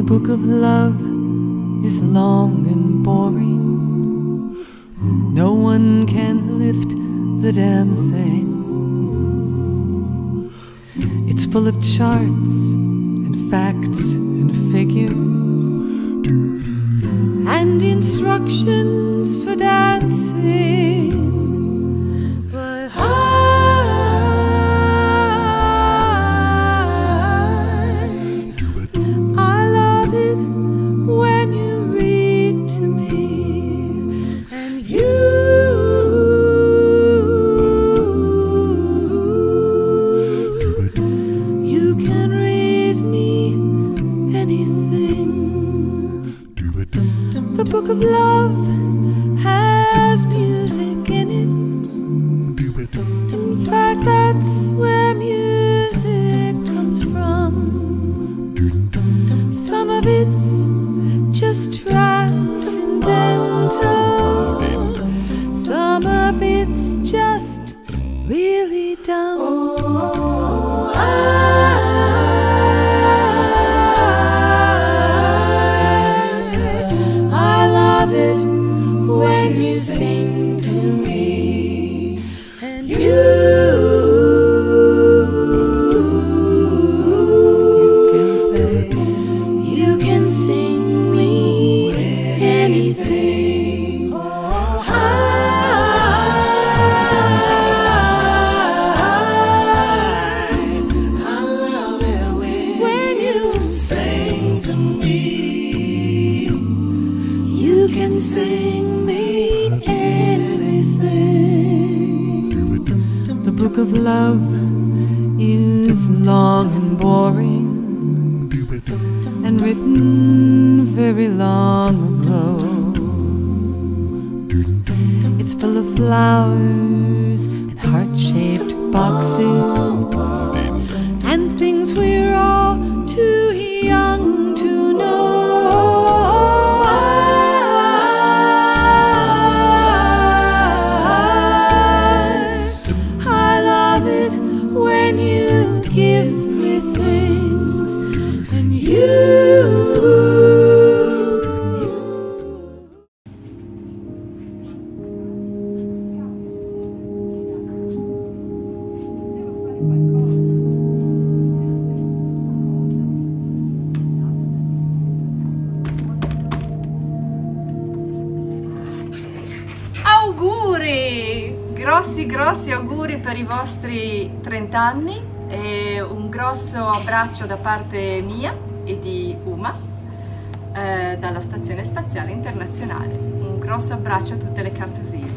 book of love is long and boring. No one can lift the damn thing. It's full of charts and facts and figures and instructions for dancing. But I love it when you read to me, and you can read me anything. The book of love has music in it. In fact, that's where music comes from. Some of it's just transcendental. Some of it's just really dumb. I love it when you sing to me, and you can sing me anything. I love it when you sing to me. You can sing me anything. The book of love is long and boring, and written very long ago. It's full of flowers and heart-shaped boxes and things we're all too young to know. I love it when you give me things, and Auguri! Grossi auguri per i vostri 30 anni e un grosso abbraccio da parte mia e di Uma dalla Stazione Spaziale Internazionale. Un grosso abbraccio a tutte le Cartosine.